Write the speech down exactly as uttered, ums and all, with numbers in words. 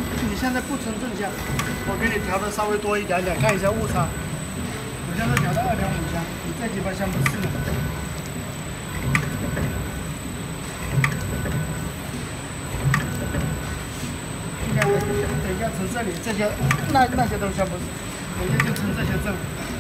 你现在不存正向，我给你调的稍微多一点点，看一下误差。我现在调到二点五香，你这几包香不是呢。应该等一下从这里这些那那些都香不是，等一下就从这些正。